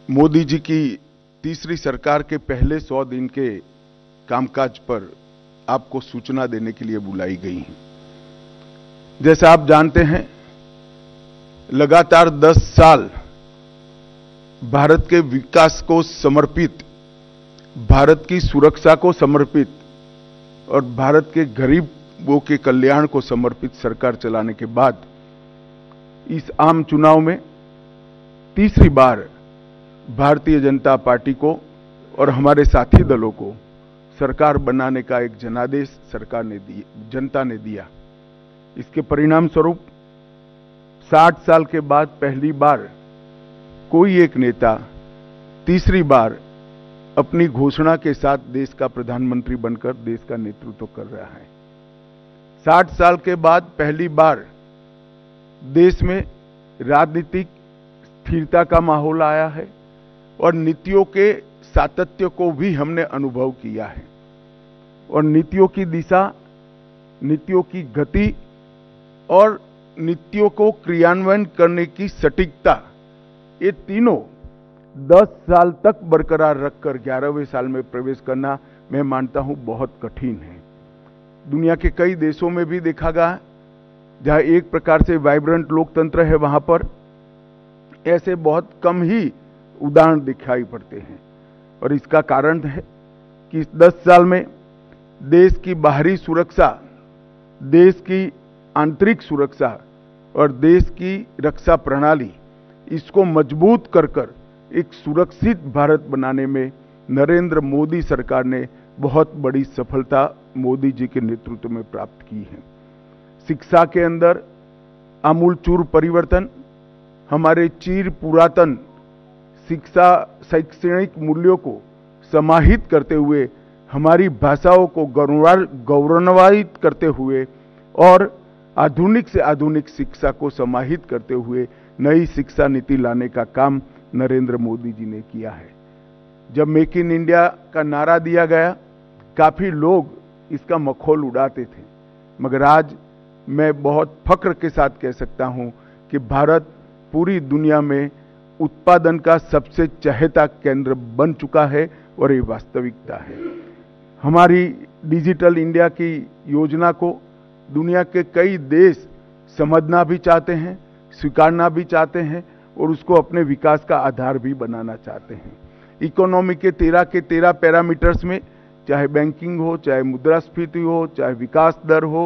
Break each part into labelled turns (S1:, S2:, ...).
S1: मोदी जी की तीसरी सरकार के पहले 100 दिन के कामकाज पर आपको सूचना देने के लिए बुलाई गई है। जैसा आप जानते हैं, लगातार 10 साल भारत के विकास को समर्पित, भारत की सुरक्षा को समर्पित और भारत के गरीबों के कल्याण को समर्पित सरकार चलाने के बाद इस आम चुनाव में तीसरी बार भारतीय जनता पार्टी को और हमारे साथी दलों को सरकार बनाने का एक जनादेश जनता ने दिया। इसके परिणाम स्वरूप 60 साल के बाद पहली बार कोई एक नेता तीसरी बार अपनी घोषणा के साथ देश का प्रधानमंत्री बनकर देश का नेतृत्व कर रहा है। 60 साल के बाद पहली बार देश में राजनीतिक स्थिरता का माहौल आया है और नीतियों के सातत्य को भी हमने अनुभव किया है और नीतियों की दिशा, नीतियों की गति और नीतियों को क्रियान्वयन करने की सटीकता, ये तीनों 10 साल तक बरकरार रखकर 11वें साल में प्रवेश करना मैं मानता हूं बहुत कठिन है। दुनिया के कई देशों में भी देखा गया, जहां एक प्रकार से वाइब्रेंट लोकतंत्र है, वहां पर ऐसे बहुत कम ही उदाहरण दिखाई पड़ते हैं और इसका कारण है कि इस 10 साल में देश की बाहरी सुरक्षा, देश की आंतरिक सुरक्षा और देश की रक्षा प्रणाली, इसको मजबूत कर एक सुरक्षित भारत बनाने में नरेंद्र मोदी सरकार ने बहुत बड़ी सफलता मोदी जी के नेतृत्व में प्राप्त की है। शिक्षा के अंदर आमूलचूल परिवर्तन, हमारे चिर पुरातन शिक्षा शैक्षणिक मूल्यों को समाहित करते हुए, हमारी भाषाओं को गौरवान्वित करते हुए और आधुनिक से आधुनिक शिक्षा को समाहित करते हुए नई शिक्षा नीति लाने का काम नरेंद्र मोदी जी ने किया है। जब मेक इन इंडिया का नारा दिया गया, काफी लोग इसका मखौल उड़ाते थे, मगर आज मैं बहुत फख्र के साथ कह सकता हूं कि भारत पूरी दुनिया में उत्पादन का सबसे चहेता केंद्र बन चुका है और ये वास्तविकता है। हमारी डिजिटल इंडिया की योजना को दुनिया के कई देश समझना भी चाहते हैं, स्वीकारना भी चाहते हैं और उसको अपने विकास का आधार भी बनाना चाहते हैं। इकोनॉमी के 13 पैरामीटर्स में, चाहे बैंकिंग हो, चाहे मुद्रास्फीति हो, चाहे विकास दर हो,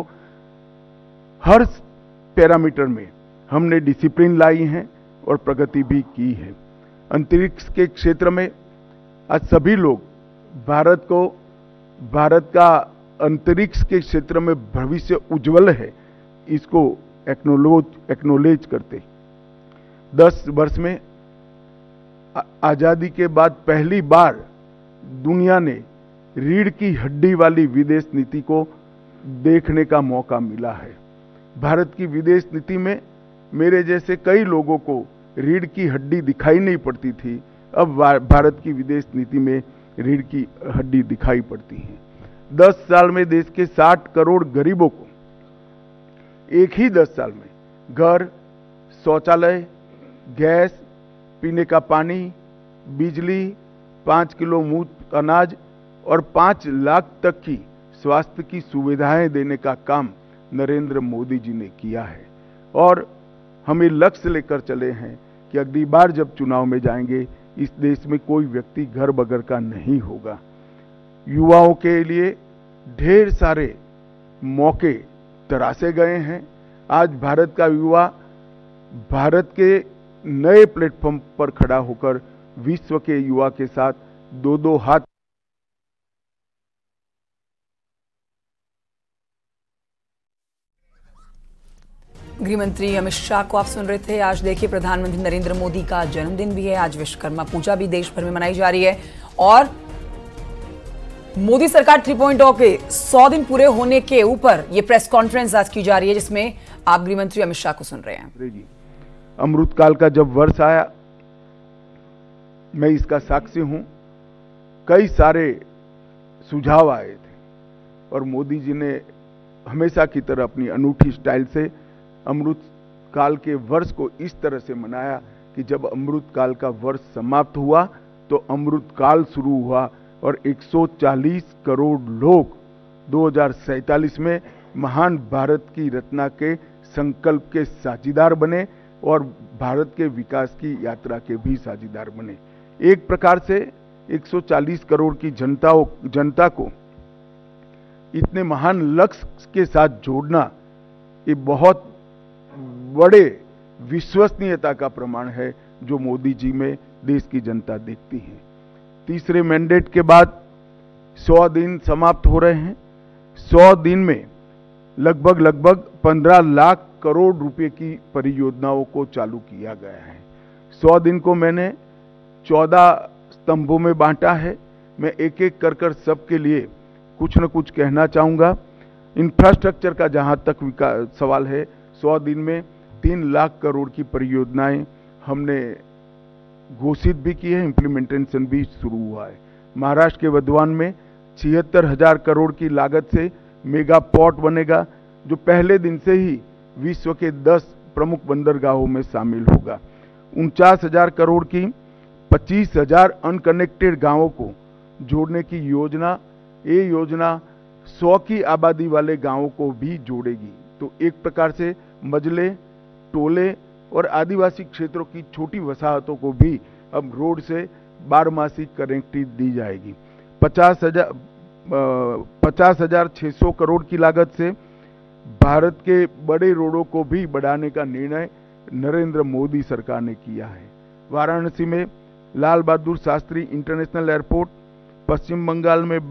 S1: हर पैरामीटर में हमने डिसिप्लिन लाई है और प्रगति भी की है। अंतरिक्ष के क्षेत्र में आज सभी लोग भारत का अंतरिक्ष के क्षेत्र में भविष्य उज्जवल है, इसको एक्नोलेज करते 10 वर्ष में आजादी के बाद पहली बार दुनिया ने रीढ़ की हड्डी वाली विदेश नीति को देखने का मौका मिला है। भारत की विदेश नीति में मेरे जैसे कई लोगों को रीढ़ की हड्डी दिखाई नहीं पड़ती थी, अब भारत की विदेश नीति में रीढ़ की हड्डी दिखाई पड़ती है। 10 साल में देश के 60 करोड़ गरीबों को एक ही 10 साल में घर, शौचालय, गैस, पीने का पानी, बिजली, 5 किलो मुफ्त अनाज और 5 लाख तक की स्वास्थ्य की सुविधाएं देने का काम नरेंद्र मोदी जी ने किया है और हमें लक्ष्य लेकर चले हैं कि अगली बार जब चुनाव में जाएंगे, इस देश में कोई व्यक्ति घर बगैर का नहीं होगा। युवाओं के लिए ढेर सारे मौके तराशे गए हैं। आज भारत का युवा भारत के नए प्लेटफॉर्म पर खड़ा होकर विश्व के युवा के साथ दो हाथ।
S2: गृह मंत्री अमित शाह को आप सुन रहे थे। आज देखिए, प्रधानमंत्री नरेंद्र मोदी का जन्मदिन भी है, आज विश्वकर्मा पूजा भी देश भर में मनाई जा रही है और मोदी सरकार 3.0 के 100 दिन पूरे होने के ऊपर ये प्रेस कॉन्फ्रेंस आज की जा रही है, जिसमें आप गृह मंत्री अमित शाह को सुन रहे हैं।
S1: अमृतकाल का जब वर्ष आया, मैं इसका साक्षी हूं, कई सारे सुझाव आए थे और मोदी जी ने हमेशा की तरह अपनी अनूठी स्टाइल से अमृत काल के वर्ष को इस तरह से मनाया कि जब अमृत काल का वर्ष समाप्त हुआ तो अमृत काल शुरू हुआ और 140 करोड़ लोग 2047 में महान भारत की रचना के संकल्प के साझीदार बने और भारत के विकास की यात्रा के भी साझीदार बने। एक प्रकार से 140 करोड़ की जनता को इतने महान लक्ष्य के साथ जोड़ना ये बहुत बड़े विश्वसनीयता का प्रमाण है जो मोदी जी में देश की जनता देखती है। तीसरे मैंडेट के बाद 100 दिन समाप्त हो रहे हैं। 100 दिन में लगभग 15 लाख करोड़ रुपए की परियोजनाओं को चालू किया गया है। 100 दिन को मैंने 14 स्तंभों में बांटा है। मैं एक एक कर सबके लिए कुछ न कुछ कहना चाहूंगा। इंफ्रास्ट्रक्चर का जहां तक सवाल है, 100 दिन में 3 लाख करोड़ की परियोजनाएं हमने घोषित भी की है, इम्प्लीमेंटेशन भी शुरू हुआ है। महाराष्ट्र के वधवान में 76,000 करोड़ की लागत से मेगा पोर्ट बनेगा जो पहले दिन से ही विश्व के 10 प्रमुख बंदरगाहों में शामिल होगा। 49,000 करोड़ की 25,000 अनकनेक्टेड गांवों को जोड़ने की योजना, ये योजना 100 की आबादी वाले गांवों को भी जोड़ेगी। तो एक प्रकार से मजले, टोले और आदिवासी क्षेत्रों की छोटी वसाहतों को भी अब रोड से बारहमासी कनेक्टिविटी दी जाएगी। 50,600 करोड़ की लागत से भारत के बड़े रोडों को भी बढ़ाने का निर्णय नरेंद्र मोदी सरकार ने किया है। वाराणसी में लाल बहादुर शास्त्री इंटरनेशनल एयरपोर्ट, पश्चिम बंगाल में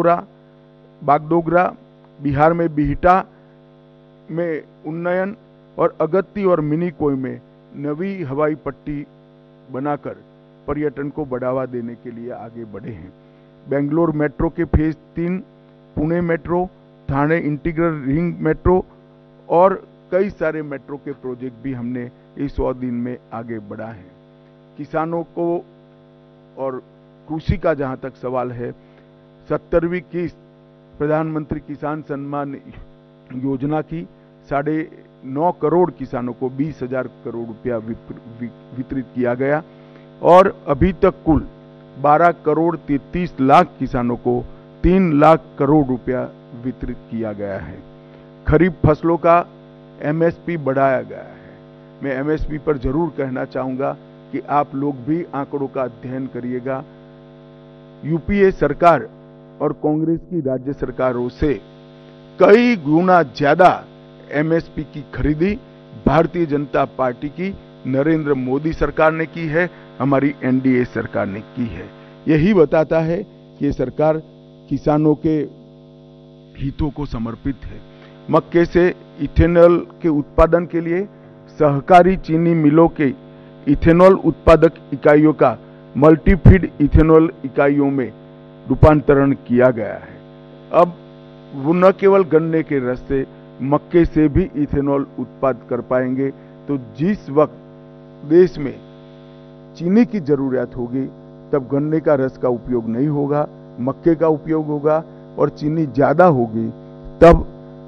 S1: बागडोगरा, बिहार में बिहटा में उन्नयन और अगत्ती और मिनीकोय में नवी हवाई पट्टी बनाकर पर्यटन को बढ़ावा देने के लिए आगे बढ़े हैं। बेंगलोर मेट्रो के phase 3, Pune metro, Thane integral ring metro और कई सारे मेट्रो के प्रोजेक्ट भी हमने इस 100 दिन में आगे बढ़ा है। किसानों को और कृषि का जहां तक सवाल है, 70वीं किस्त प्रधानमंत्री किसान सम्मान योजना की 9.5 करोड़ किसानों को 20,000 करोड़ रुपया वितरित किया गया और अभी तक कुल 12 करोड़ 33 लाख किसानों को 3 लाख करोड़ रुपया वितरित किया गया है। खरीफ फसलों का एमएसपी बढ़ाया गया है। मैं एमएसपी पर जरूर कहना चाहूंगा कि आप लोग भी आंकड़ों का अध्ययन करिएगा। यूपीए सरकार और कांग्रेस की राज्य सरकारों से कई गुना ज्यादा एमएसपी की खरीदी भारतीय जनता पार्टी की नरेंद्र मोदी सरकार ने की है, हमारी एनडीए सरकार ने की है। यही बताता है कि ये सरकार किसानों के हितों को समर्पित है। मक्के से इथेनॉल के उत्पादन के लिए सहकारी चीनी मिलों के इथेनॉल उत्पादक इकाइयों का मल्टीफीड इथेनॉल इकाइयों में रूपांतरण किया गया है। अब वो न केवल गन्ने के रस से, मक्के से भी इथेनॉल उत्पादन कर पाएंगे। तो जिस वक्त देश में चीनी की जरूरत होगी तब गन्ने का रस का उपयोग नहीं होगा, मक्के का उपयोग होगा और चीनी ज्यादा होगी तब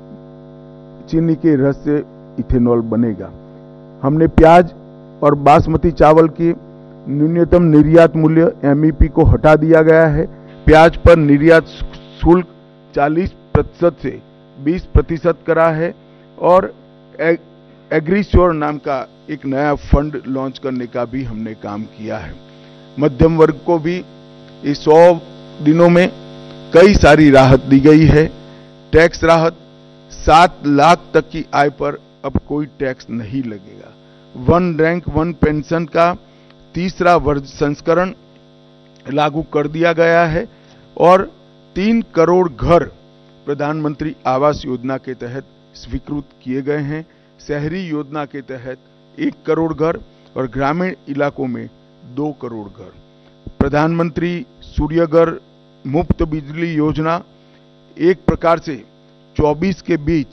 S1: चीनी के रस से इथेनॉल बनेगा। हमने प्याज और बासमती चावल की न्यूनतम निर्यात मूल्य एमईपी को हटा दिया गया है। प्याज पर निर्यात शुल्क 40% से 20% करा है और एग्रीश्योर नाम का एक नया फंड लॉन्च करने का भी हमने काम किया है। मध्यम वर्ग को भी इस 100 दिनों में कई सारी राहत दी गई है। टैक्स राहत, 7 लाख तक की आय पर अब कोई टैक्स नहीं लगेगा। 1 रैंक 1 पेंशन का तीसरा संस्करण लागू कर दिया गया है और 3 करोड़ घर प्रधानमंत्री आवास योजना के तहत स्वीकृत किए गए हैं। शहरी योजना के तहत 1 करोड़ घर और ग्रामीण इलाकों में 2 करोड़ घर। प्रधानमंत्री सूर्यघर मुफ्त बिजली योजना एक प्रकार से 2024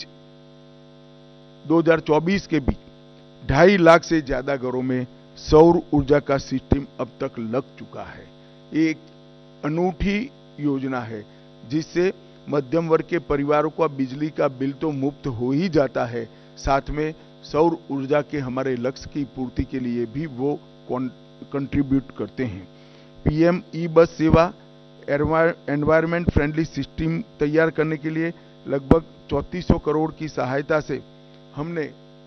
S1: के बीच 2.5 लाख से ज्यादा घरों में सौर ऊर्जा का सिस्टम अब तक लग चुका है। एक अनूठी योजना है जिससे मध्यम वर्ग के परिवारों का बिजली का बिल तो मुफ्त हो ही जाता है, साथ में सौर ऊर्जा के हमारे लक्ष्य की पूर्ति के लिए भी वो कंट्रीब्यूट करते हैं। पीएम ई बस सेवा एनवायरमेंट फ्रेंडली सिस्टम तैयार करने के लिए लगभग 3400 करोड़ की सहायता से हमने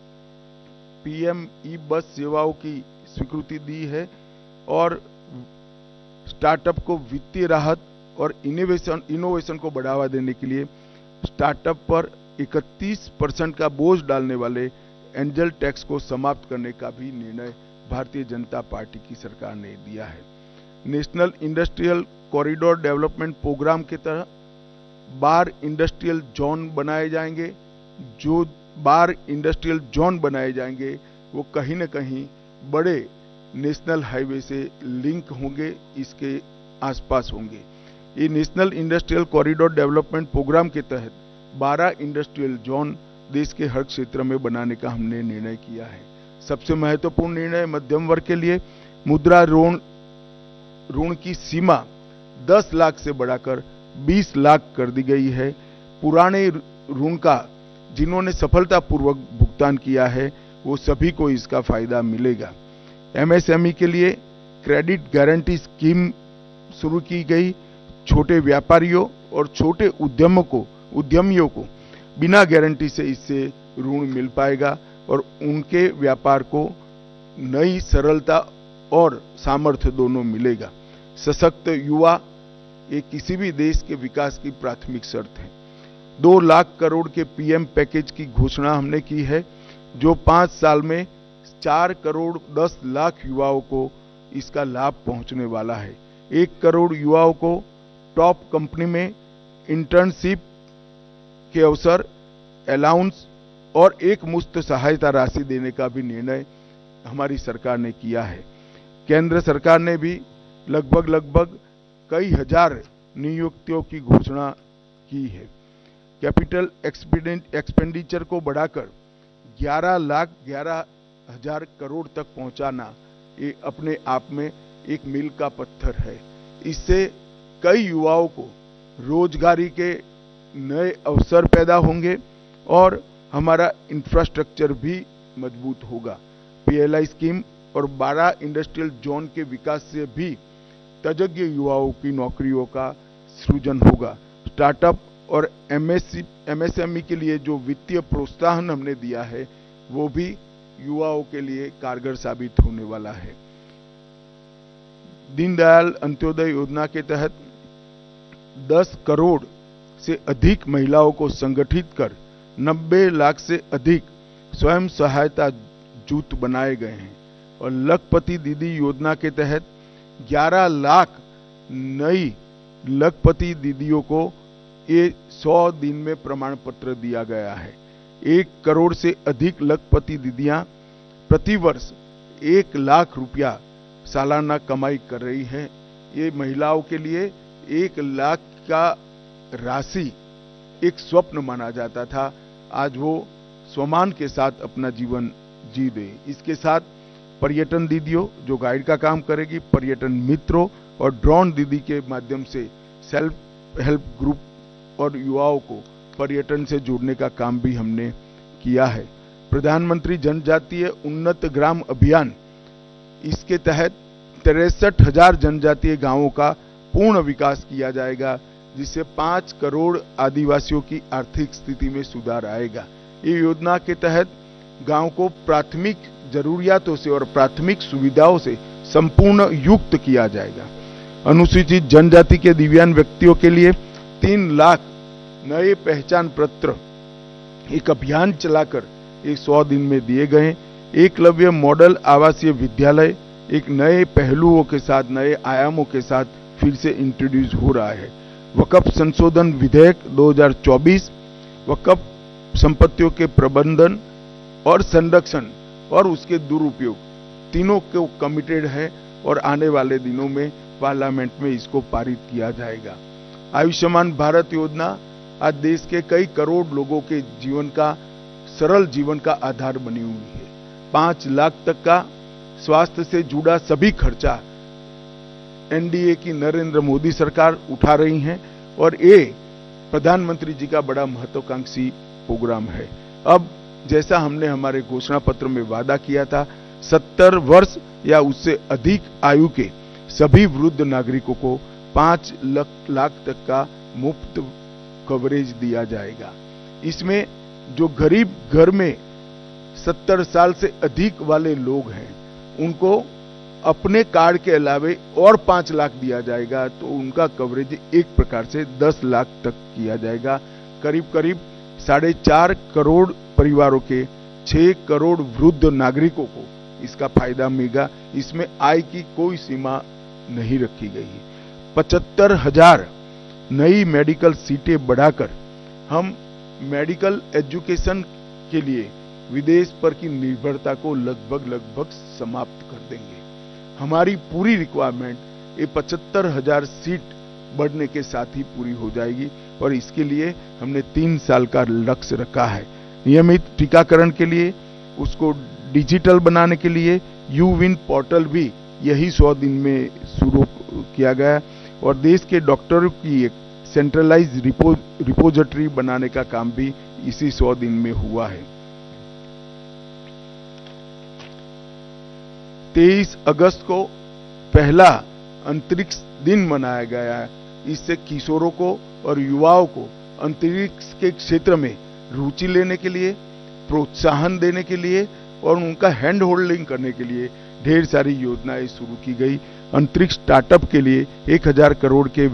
S1: पीएम ई बस सेवाओं की स्वीकृति दी है और स्टार्टअप को वित्तीय राहत और इनोवेशन को बढ़ावा देने के लिए स्टार्टअप पर 31% का बोझ डालने वाले एंजल टैक्स को समाप्त करने का भी निर्णय भारतीय जनता पार्टी की सरकार ने दिया है। National industrial corridor development programme के तहत 12 इंडस्ट्रियल जोन बनाए जाएंगे। जो 12 इंडस्ट्रियल जोन बनाए जाएंगे वो कहीं न कहीं बड़े नेशनल हाईवे से लिंक होंगे, इसके आसपास होंगे। ये national industrial corridor development programme के तहत 12 इंडस्ट्रियल जोन देश के हर क्षेत्र में बनाने का हमने निर्णय किया है। सबसे महत्वपूर्ण निर्णय मध्यम वर्ग के लिए मुद्रा ऋण की सीमा 10 लाख से बढ़ाकर 20 लाख कर दी गई है। पुराने ऋण का जिन्होंने सफलतापूर्वक भुगतान किया है वो सभी को इसका फायदा मिलेगा। एमएसएमई के लिए क्रेडिट गारंटी स्कीम शुरू की गई। छोटे व्यापारियों और छोटे उद्यमियों को बिना गारंटी से इससे ऋण मिल पाएगा और उनके व्यापार को नई सरलता और सामर्थ्य दोनों मिलेगा। सशक्त युवा ये किसी भी देश के विकास की प्राथमिक शर्त है। 2 लाख करोड़ के पीएम पैकेज की घोषणा हमने की है, जो 5 साल में 4 करोड़ 10 लाख युवाओं को इसका लाभ पहुंचने वाला है। 1 करोड़ युवाओं को टॉप कंपनी में इंटर्नशिप के अवसर, अलाउंस और एक मुश्त सहायता राशि देने का भी निर्णय हमारी सरकार ने किया है। केंद्र सरकार ने भी लगभग कई हजार नियुक्तियों की घोषणा की है। कैपिटल एक्सपेंडिचर को बढ़ाकर 11,11,000 करोड़ तक पहुंचाना ये अपने आप में एक मील का पत्थर है। इससे कई युवाओं को रोजगारी के नए अवसर पैदा होंगे और हमारा इंफ्रास्ट्रक्चर भी मजबूत होगा। पीएलआई स्कीम और 12 इंडस्ट्रियल जोन के विकास से भी तजज्ञ युवाओं की नौकरियों का सृजन होगा। स्टार्टअप और एमएसएमई के लिए जो वित्तीय प्रोत्साहन हमने दिया है वो भी युवाओं के लिए कारगर साबित होने वाला है। दीनदयाल अंत्योदय योजना के तहत 10 करोड़ से अधिक महिलाओं को संगठित कर 90 लाख से अधिक स्वयं सहायता जूथ बनाए गए हैं और लखपति दीदी योजना के तहत 11 लाख नई लखपति दीदियों को ये 100 दिन में प्रमाण पत्र दिया गया है। 1 करोड़ से अधिक लखपति दीदियां प्रतिवर्ष 1 लाख रुपया सालाना कमाई कर रही है। ये महिलाओं के लिए 1 लाख का राशि एक स्वप्न माना जाता था, आज वो स्वमान के साथ अपना जीवन जी दे। इसके साथ पर्यटन दीदियों जो गाइड का काम करेगी, पर्यटन मित्रों और ड्रोन दीदी के माध्यम से सेल्फ हेल्प ग्रुप और युवाओं को पर्यटन से जोड़ने का काम भी हमने किया है। प्रधानमंत्री जनजातीय उन्नत ग्राम अभियान, इसके तहत 63,000 जनजातीय गांवों का पूर्ण विकास किया जाएगा, जिससे 5 करोड़ आदिवासियों की आर्थिक स्थिति में सुधार आएगा। ये योजना के तहत गांव को प्राथमिक जरूरियातों से और प्राथमिक सुविधाओं से संपूर्ण युक्त किया जाएगा। अनुसूचित जनजाति के दिव्यांग व्यक्तियों के लिए 3 लाख नए पहचान पत्र एक अभियान चलाकर 100 दिन में दिए गए। एकलव्य मॉडल आवासीय विद्यालय एक नए पहलुओं के साथ, नए आयामों के साथ फिर से इंट्रोड्यूस हो रहा है। वक्फ संशोधन विधेयक 2024 वक्फ संपत्तियों के प्रबंधन और संरक्षण और उसके दुरुपयोग तीनों को कमिटेड है और आने वाले दिनों में पार्लियामेंट में इसको पारित किया जाएगा। आयुष्मान भारत योजना आज देश के कई करोड़ लोगों के जीवन का, सरल जीवन का आधार बनी हुई है। 5 लाख तक का स्वास्थ्य से जुड़ा सभी खर्चा एनडीए की नरेंद्र मोदी सरकार उठा रही है और ये प्रधानमंत्री जी का बड़ा महत्वाकांक्षी प्रोग्राम है। अब जैसा हमने हमारे घोषणा पत्र में वादा किया था, 70 वर्ष या उससे अधिक आयु के सभी वृद्ध नागरिकों को 5 लाख तक का मुफ्त कवरेज दिया जाएगा। इसमें जो गरीब घर में 70 साल से अधिक वाले लोग हैं, उनको अपने कार्ड के अलावे और 5 लाख दिया जाएगा, तो उनका कवरेज एक प्रकार से 10 लाख तक किया जाएगा। करीब करीब 4.5 करोड़ परिवारों के 6 करोड़ वृद्ध नागरिकों को इसका फायदा मिलेगा। इसमें आय की कोई सीमा नहीं रखी गई है। 75,000 नई मेडिकल सीटें बढ़ाकर हम मेडिकल एजुकेशन के लिए विदेश पर की निर्भरता को लगभग समाप्त कर देंगे। हमारी पूरी रिक्वायरमेंट ये 75,000 सीट बढ़ने के साथ ही पूरी हो जाएगी और इसके लिए हमने 3 साल का लक्ष्य रखा है। नियमित टीकाकरण के लिए, उसको डिजिटल बनाने के लिए यूविन पोर्टल भी यही 100 दिन में शुरू किया गया और देश के डॉक्टरों की एक सेंट्रलाइज रिपोजिटरी बनाने का काम भी इसी 100 दिन में हुआ है। 23 अगस्त को पहला अंतरिक्ष दिन मनाया गया है। इससे किशोरों को और युवाओं को अंतरिक्ष के क्षेत्र में रुचि लेने के लिए, प्रोत्साहन देने के लिए और उनका हैंड होल्डिंग करने के लिए ढेर सारी योजनाएं शुरू की गई। अंतरिक्ष स्टार्टअप के लिए 1000 करोड़ के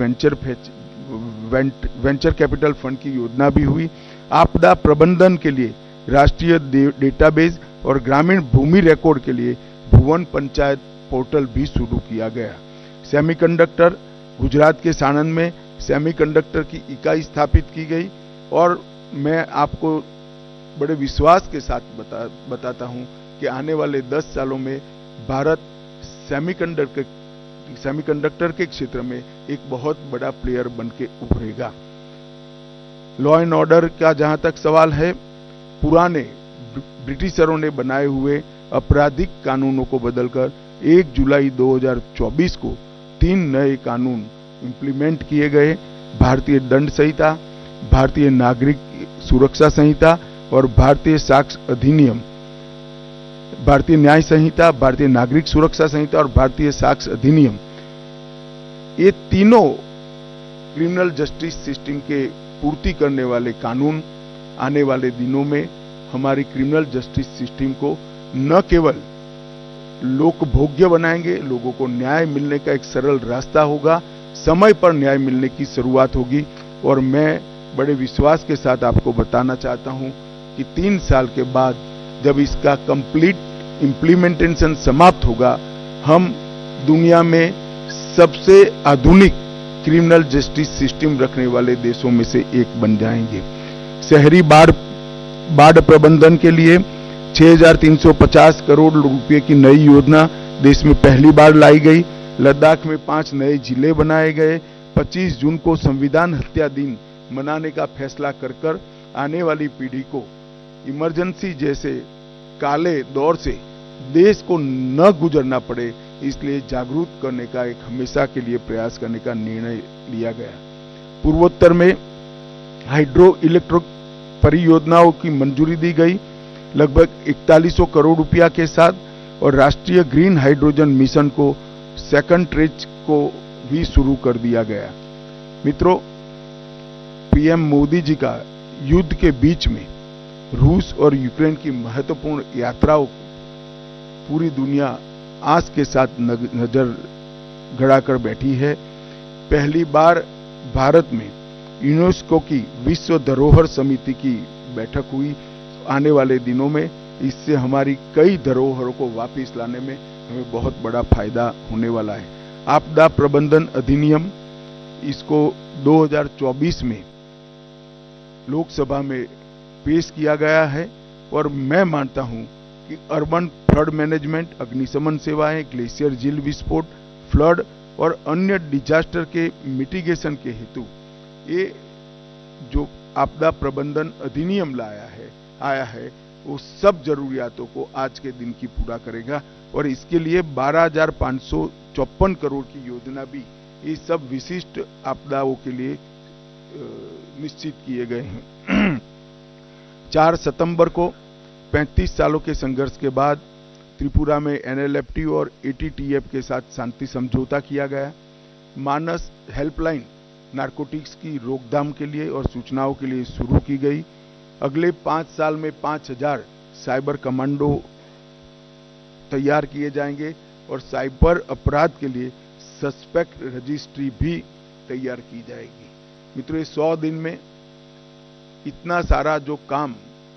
S1: वेंचर कैपिटल फंड की योजना भी हुई। आपदा प्रबंधन के लिए राष्ट्रीय डेटाबेस और ग्रामीण भूमि रिकॉर्ड के लिए भुवन पंचायत पोर्टल भी शुरू किया गया। सेमीकंडक्टर, गुजरात के साणंद में सेमीकंडक्टर की इकाई स्थापित की गई और मैं आपको बड़े विश्वास के साथ बताता हूं कि आने वाले 10 सालों में भारत सेमीकंडक्टर के क्षेत्र में एक बहुत बड़ा प्लेयर बनके उभरेगा। लॉ एंड ऑर्डर का जहां तक सवाल है, पुराने ब्रिटिशरों ने बनाए हुए आपराधिक कानूनों को बदलकर 1 जुलाई 2024 को 3 नए कानून इंप्लीमेंट किए गए। भारतीय दंड संहिता, भारतीय नागरिक सुरक्षा संहिता और भारतीय साक्ष्य अधिनियम, भारतीय न्याय संहिता, भारतीय नागरिक सुरक्षा संहिता और भारतीय साक्ष्य अधिनियम, ये तीनों क्रिमिनल जस्टिस सिस्टम के पूर्ति करने वाले कानून आने वाले दिनों में हमारी क्रिमिनल जस्टिस सिस्टम को न केवल लोकभोग्य बनाएंगे, लोगों को न्याय मिलने का एक सरल रास्ता होगा, समय पर न्याय मिलने की शुरुआत होगी। और मैं बड़े विश्वास के साथ आपको बताना चाहता हूं कि 3 साल के बाद जब इसका कंप्लीट इंप्लीमेंटेशन समाप्त होगा, हम दुनिया में सबसे आधुनिक क्रिमिनल जस्टिस सिस्टम रखने वाले देशों में से एक बन जाएंगे। शहरी बाढ़ प्रबंधन के लिए 6,350 करोड़ रुपए की नई योजना देश में पहली बार लाई गई। लद्दाख में 5 नए जिले बनाए गए। 25 जून को संविधान हत्या दिन मनाने का फैसला कर आने वाली पीढ़ी को इमरजेंसी जैसे काले दौर से देश को न गुजरना पड़े, इसलिए जागरूक करने का एक हमेशा के लिए प्रयास करने का निर्णय लिया गया। पूर्वोत्तर में हाइड्रो इलेक्ट्रिक परियोजनाओं की मंजूरी दी गई लगभग 4100 करोड़ रुपया के साथ, और राष्ट्रीय ग्रीन हाइड्रोजन मिशन को सेकंड ट्रेज को भी शुरू कर दिया गया। मित्रों, पीएम मोदी जी का युद्ध के बीच में रूस और यूक्रेन की महत्वपूर्ण यात्राओं को पूरी दुनिया आस के साथ नजर गड़ाकर बैठी है। पहली बार भारत में यूनेस्को की विश्व धरोहर समिति की बैठक हुई। आने वाले दिनों में इससे हमारी कई धरोहरों को वापस लाने में हमें बहुत बड़ा फायदा होने वाला है। आपदा प्रबंधन अधिनियम, इसको 2024 में लोकसभा में पेश किया गया है और मैं मानता हूं कि अर्बन फ्लड मैनेजमेंट, अग्निशमन सेवाएं, ग्लेशियर झील विस्फोट, फ्लड और अन्य डिजास्टर के मिटिगेशन के हेतु ये जो आपदा प्रबंधन अधिनियम आया है वो सब जरूरियातों को आज के दिन की पूरा करेगा और इसके लिए 12,554 करोड़ की योजना भी ये सब विशिष्ट आपदाओं के लिए निश्चित किए गए हैं। 4 सितंबर को 35 सालों के संघर्ष के बाद त्रिपुरा में NLFT और ATTF के साथ शांति समझौता किया गया। मानस हेल्पलाइन नारकोटिक्स की रोकथाम के लिए और सूचनाओं के लिए शुरू की गई। अगले 5 साल में 5000 साइबर कमांडो तैयार किए जाएंगे और साइबर अपराध के लिए सस्पेक्ट रजिस्ट्री भी तैयार की जाएगी। मित्रों, 100 दिन में इतना सारा जो काम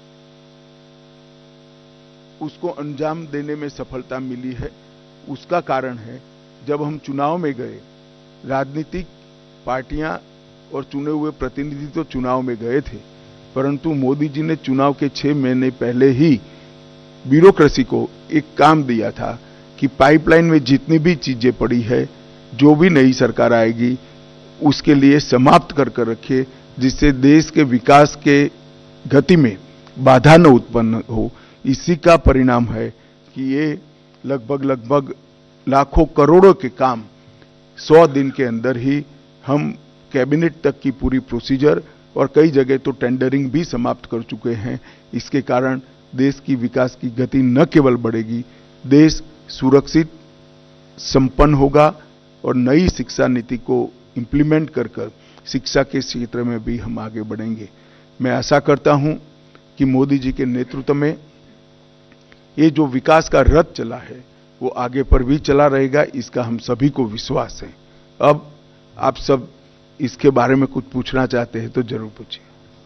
S1: उसको अंजाम देने में सफलता मिली है, उसका कारण है जब हम चुनाव में गए, राजनीतिक पार्टियां और चुने हुए प्रतिनिधि तो चुनाव में गए थे, परंतु मोदी जी ने चुनाव के 6 महीने पहले ही ब्यूरोक्रेसी को एक काम दिया था कि पाइपलाइन में जितनी भी चीजें पड़ी है, जो भी नई सरकार आएगी उसके लिए समाप्त कर रखे, जिससे देश के विकास के गति में बाधा न उत्पन्न हो। इसी का परिणाम है कि ये लगभग लाखों करोड़ों के काम 100 दिन के अंदर ही हम कैबिनेट तक की पूरी प्रोसीजर और कई जगह तो टेंडरिंग भी समाप्त कर चुके हैं। इसके कारण देश की विकास की गति न केवल बढ़ेगी, देश सुरक्षित संपन्न होगा और नई शिक्षा नीति को इंप्लीमेंट कर शिक्षा के क्षेत्र में भी हम आगे बढ़ेंगे। मैं आशा करता हूं कि मोदी जी के नेतृत्व में ये जो विकास का रथ चला है वो आगे पर भी चला रहेगा, इसका हम सभी को विश्वास है। अब आप सब इसके बारे में कुछ पूछना चाहते हैं तो जरूर पूछिए।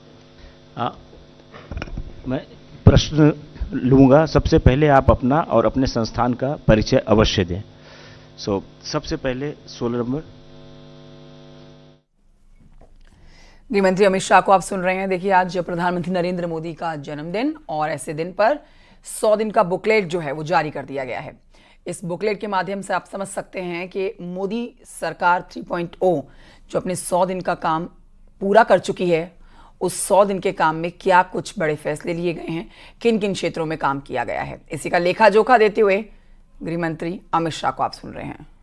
S3: मैं प्रश्न लूंगा। सबसे पहले आप अपना और अपने संस्थान का परिचय अवश्य दें। सबसे पहले 16 नंबर।
S2: गृहमंत्री अमित शाह को आप सुन रहे हैं। देखिए, आज प्रधानमंत्री नरेंद्र मोदी का जन्मदिन और ऐसे दिन पर 100 दिन का बुकलेट जो है वो जारी कर दिया गया है। इस बुकलेट के माध्यम से आप समझ सकते हैं कि मोदी सरकार 3.0 जो अपने 100 दिन का काम पूरा कर चुकी है, उस 100 दिन के काम में क्या कुछ बड़े फैसले लिए गए हैं, किन किन क्षेत्रों में काम किया गया है, इसी का लेखा जोखा देते हुए गृहमंत्री अमित शाह को आप सुन रहे हैं।